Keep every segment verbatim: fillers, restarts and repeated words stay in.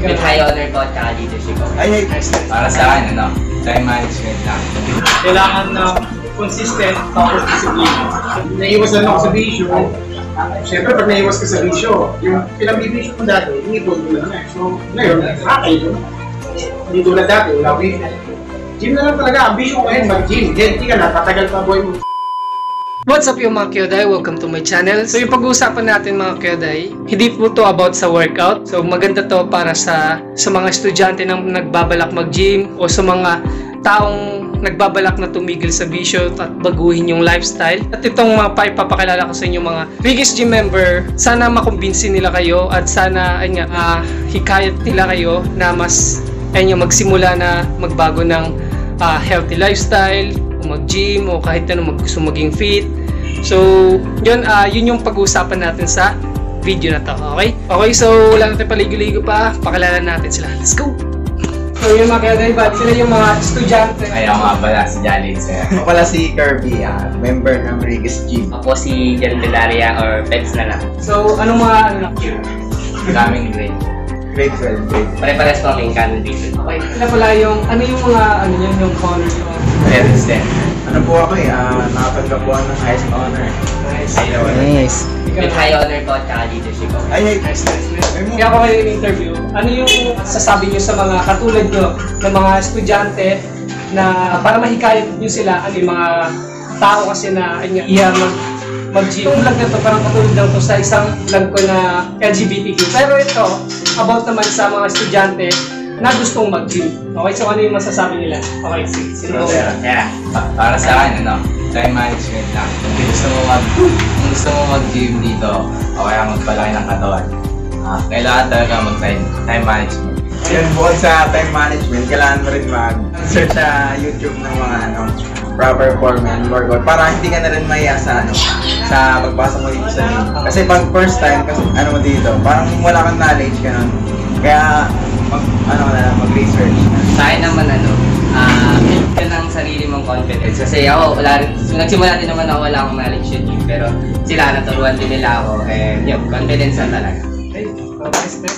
With high honor ko at saka leadership ko. Ay, ay, Para sa akin, ano, time management lang. Kailangan na consistent tapos discipline. Naiwasan ako sa bisyo. Siyempre, pag naiwas ka sa bisyo, yung pinambibisyo ko dati, inipon mo lang eh. So, ngayon, nakakay yun. Hindi tulad dati, wala ko yun. Gym na lang talaga, ang bisyo ko ngayon, mag-gym. Healthy ka na, tatagal pa buhay mo. What's up yung mga Kyoday? Welcome to my channel. So yung pag-uusapan natin mga Kyoday, hindi po to about sa workout. So maganda to para sa sa mga estudyante na nagbabalak mag-gym o sa mga taong nagbabalak na tumigil sa bisyo at baguhin yung lifestyle. At itong mga paipapakilala ko sa inyo mga biggest gym member, sana makumbinsin nila kayo at sana ay nga, uh, hikayat nila kayo na mas ay nga, magsimula na magbago ng uh, healthy lifestyle, mag-gym o kahit ano mag gusto maging fit. So, yun, uh, yun yung pag-uusapan natin sa video na to, okay? Okay, so wala natin paligo-ligo pa, pakilala natin sila. Let's go! So, yung mga kaya sila yung mga estudyante. Ay, ako nga pala si Jolly, sir. Ako pala si Kirby, uh, member ng Regis Gym. Ako si Jan Delaria or Pets na lang. So, anong mga ano lang? Daming grade. Grade twelve, grade. Pare-pares po kaming canon dito. Okay, ano pala yung, ano yung mga, ano yun, yung honor yung Parents din. Ano po ako eh, uh, nakatanggap po ako ng highest honor. nice. Nice. With high honor ko at saka leadership ko. Ay, ay, Nice, nice, nice. Kaya ako kayo in-interview, ano yung sasabi nyo sa mga katulad nyo ng mga estudyante na para mahikayat nyo sila, ano yung mga tao kasi na ay, iya mag mag-gym. Yung vlog na to, parang katulad lang to sa isang vlog ko na L G B T Q. Pero ito, about naman sa mga estudyante na gustong mag-gym. Okay, so ano yung masasabi nila? Okay, sige, sino po? Yeah. Pa- para sa akin, ano, time management lang. Kung gusto mo mag kung gusto mo mag-gym dito, o kaya magpalaki ng katawan, ah, kailangan talaga mag-time time management. Yan, bukod sa time management, kailangan mo rin mag-search sa YouTube ng mga ano, proper form and workout para hindi ka na rin mahiya sa ano, sa pagpasok mo dito sa gym. Kasi pag first time, kasi ano mo dito, parang wala kang knowledge ka nun. Kaya, mag, ano ka na lang, mag-research. Sa akin naman ano, ah, build ka ng sarili mong confidence. Kasi ako, wala rin, so, nagsimula din naman ako, wala akong knowledge yun, pero sila naturuan din nila ako, eh, yun, confidence na talaga. Okay, nice, nice.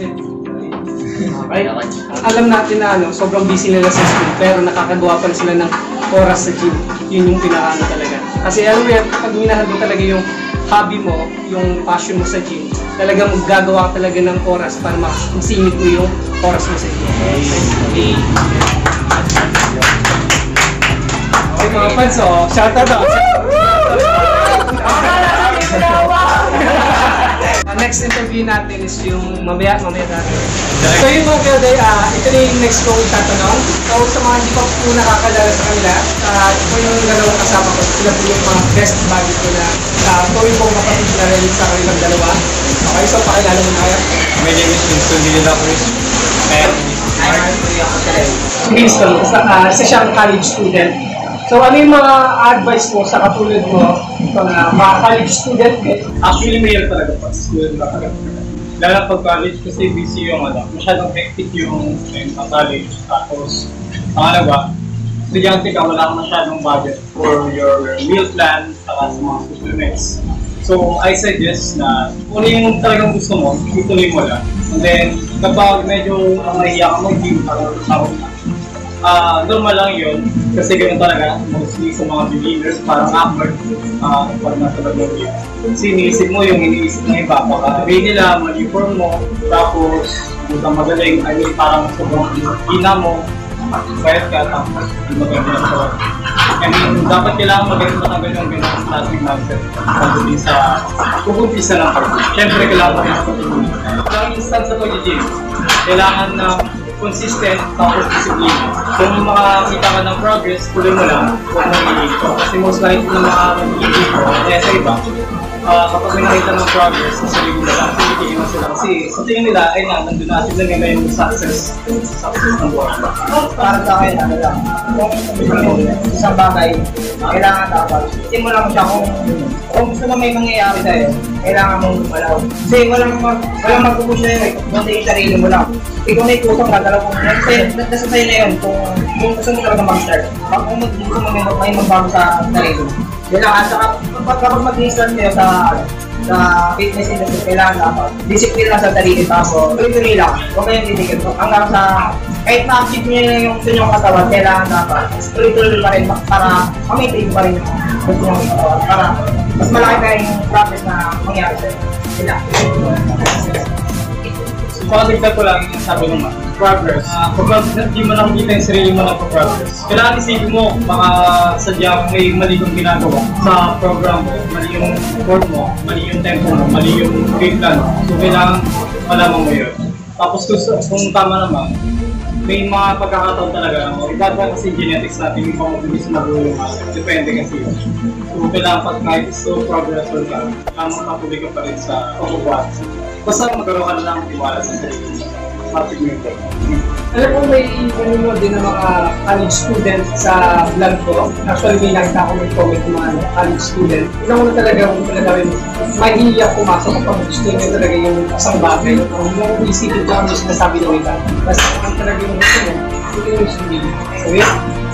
Okay. Alam natin na ano, sobrang busy nila sa school pero nakakagawa pa rin sila ng oras sa gym. Yun yung pinakaano talaga. Kasi alam mo yan, pag minahal mo talaga yung hobby mo, yung passion mo sa gym, talagang maggagawa ka talaga ng oras para masingit mo yung oras mo sa gym. Okay. Okay mga fans, oh, shout out out. Next interview natin is yung mamaya, mamaya natin. So yung mga Kyoday, uh, ito na yung next kong tatanong. So sa mga hindi pa po nakakalala sa kanila, uh, ito yung dalawang kasama ko. Sila po yung mga best buddy ko na uh, tuwing pong kapatid na rin sa kanilang dalawa. Okay, so pakilala mo na kayo. My name is Winston Villa Cruz. And Si Winston, isa, uh, isa siyang college student. So ano yung mga advice mo sa katulad mo ito na mga college student eh? actually, mayroon talaga pa sa school na talaga. Lalo pag college kasi busy yung ano, masyadong hectic yung ang college. Tapos, ang ano ba, estudyante ka, wala kang masyadong budget for your meal plan saka sa mga supplements. So, I suggest na kung ano yung talagang gusto mo, ituloy mo lang. And then, kapag medyo uh, mahiya ka mag-gym, parang tawag na. Uh, normal lang yun, kasi ganoon talaga, mostly sa mga beginners, parang awkward uh, pag nasa loob yun. Kasi iniisip mo yung iniisip ng iba, baka sabihin nila, mag-inform mo, tapos hindi ka magaling, I mean parang sobrang hina mo, bayad ka, tapos hindi maganda yung so, I mean, dapat kailangan magaling na ng ganyang ganyang starting mindset pagdating sa kukumpisa ng party. Siyempre, kailangan mo rin sa pagdating. Ang instance sa pag-gym, kailangan na consistent tapos discipline. Kung makakita ka ng progress, tuloy mo lang, huwag mo i-ito. Kasi most likely na makakita ko, kaya sa iba, uh, kapag may nakita ng progress, sasabihin mo lang, tinitigil mo sila. Kasi sa tingin nila, ay na, nandun natin na nila yung success, success ng buhay. Para sa akin, ano lang, kung isang bagay, kailangan dapat, itin mo lang siya kung, kung gusto mo may mangyayari sa'yo, kailangan mong malaw. Kasi walang, mag, walang mag-push na yun eh, kung yung sarili mo lang. Ikaw na itusang gagalaw mo, nasa sa'yo na yun, kung, kung gusto mo talaga mag-start. Kung gusto mo may magbago sa sarili mo. Yun lang, at saka kapag mag-start kayo sa sa fitness industry, kailangan dapat discipline lang sa sarili, tapos tuloy-tuloy lang. Huwag kayong titigil. Hanggang sa, kahit na-achieve nyo yung gusto nyo katawan, kailangan dapat tuloy-tuloy pa rin para ma-maintain pa rin yung gusto nyo katawan. Para mas malaki na yung progress na mangyari sa'yo. Sila. Pakadagdag ko lang yung sabi naman, progress. Uh, kapag hindi mo nakikita yung sarili mo na progress, kailangan isipin mo, baka sadyang may mali kong ginagawa sa program mo, mali yung work mo, mali yung tempo mo, mali yung game plan mo. So kailangan malaman mo yun. Tapos kung, kung tama naman, may mga pagkakataon talaga, no? Iba ba kasi genetics natin yung pamabilis na buhay yung asset. Depende kasi yun. So kailangan pag kahit slow progress or ka, kailangan mapatuloy ka pa rin sa pagbubuhat. Basta magkaroon ka na lang tiwala sa sarili. Matig mo yung pagkakas. Alam mo, may nanonood din ng mga college student sa vlog ko. Actually, may nakita ako may comment ng mga college student. Una-una talaga kung talaga rin mahihiyak pumasok kapag gusto nyo talaga yung isang bagay. Kung yung isipin ko ang sinasabi ng iba. Basta kung talaga yung gusto nyo, hindi nyo sundin. So, yun.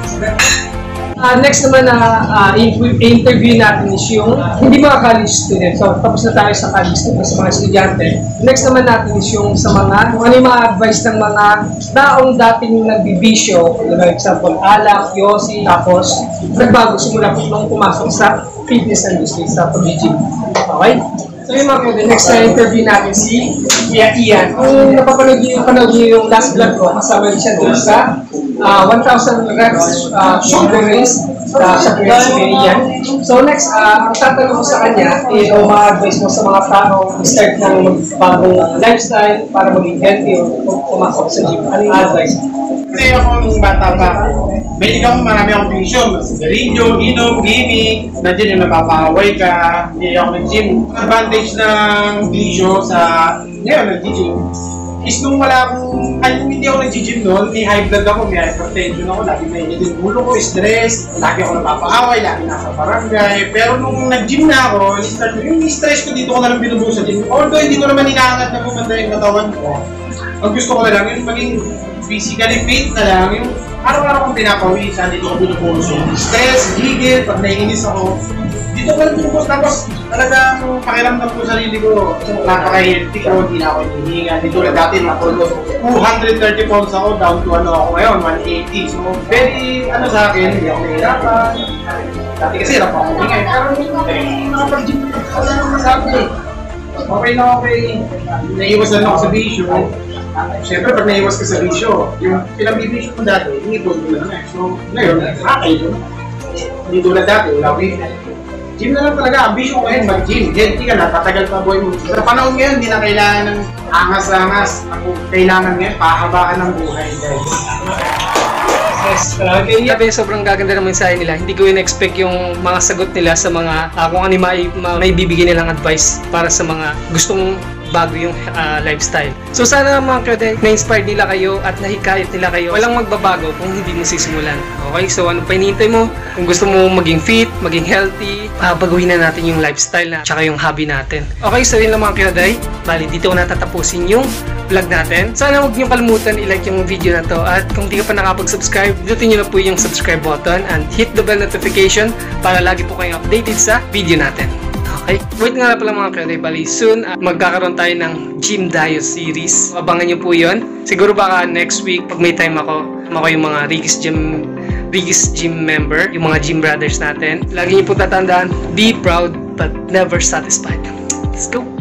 Uh, next naman na uh, uh, interview natin is yung hindi mga college student. So, tapos na tayo sa college student, sa mga estudyante. Next naman natin is yung sa mga, kung ano yung mga advice ng mga taong dating nagbibisyo. For example, alak, yosi, tapos nagbago simula po nung pumasok sa fitness industry, sa pag-gym. Okay? So yung mga kaya, next na interview natin si Kuya Ian. Kung napapanood niyo yung, panood niyo yung last vlog ko, kasama rin siya doon sa uh, one thousand reps uh, shoulder raise uh, sa Kuya si Kuya Ian. So next, uh, ang tatanong ko sa kanya, eh, o mga advice mo sa mga taong start ng magbagong lifestyle para maging healthy o pumasok sa gym. Ano yung advice? Kasi ako nung bata pa, may ikaw marami akong vision. Sigarilyo, inom, gaming, nandiyan yung napapaway ka, hindi ako nag-gym. Advantage ng vision sa ngayon nag-gym is nung wala akong, ay nung hindi ako nag-gym noon, may high blood ako, may hypertension ako, lagi may init yung ulo ko, stress, lagi ako napapaaway, lagi nasa barangay. Pero nung nag-gym na ako, start yung stress ko dito ko na lang binubuo sa gym. Although hindi ko naman inaangat na kumanda yung katawan ko, ang gusto ko na lang yung maging physically fit na lang, yung araw-araw kong pinapawisan, dito ko binubuhos yung stress, gigil, pag naiinis ako, dito ko lang binubuhos. Tapos talagang pakiramdam ko sa sarili ko, napaka-healthy ko, hindi na ako hinihinga. Dito na dati, two hundred thirty pounds ako, down to ano ako ngayon, one eighty. So very, ano sa akin, hindi ako nahihirapan. Dati kasi hirap ako huminga. Pero nakapag-gym ko lang masabi. Okay na okay, naiiwas na lang ako sa bisyo. Siyempre, pag naiwas ka sa bisyo, yung pinabibisyo mo dati, inipon mo lang eh. So, ngayon, okay yun. Hindi tulad dati, wala ko yun. Gym na lang talaga, ang bisyo ko ngayon, mag-gym. Healthy ka na, tatagal pa buhay mo. Sa panahon ngayon, hindi na kailangan ng angas-angas. Ang kailangan ngayon, pahabaan ng buhay, guys. Yes, okay. Sabi, sobrang gaganda ng mensahe nila. Hindi ko in-expect yung mga sagot nila sa mga uh, kung ano may, may bibigyan nilang advice para sa mga gustong bago yung uh, lifestyle. So sana mga kaya na-inspired nila kayo at nahikayat nila kayo. Walang magbabago kung hindi mo sisimulan. Okay, so ano pa hinihintay mo? Kung gusto mo maging fit, maging healthy, uh, baguhin na natin yung lifestyle na tsaka yung hobby natin. Okay, so yun lang mga kaya. Bali, dito ko natatapusin yung vlog natin. Sana huwag niyo kalimutan i-like yung video na to at kung di ka pa nakapag-subscribe, dutin niyo na po yung subscribe button and hit the bell notification para lagi po kayong updated sa video natin. Okay? Wait nga na pala mga kaya, bali soon uh, magkakaroon tayo ng Gym Diet series. Abangan niyo po yun. Siguro baka next week pag may time ako, ako yung mga Rigis Gym Rigis Gym member, yung mga gym brothers natin. Lagi niyo po tatandaan, be proud but never satisfied. Let's go!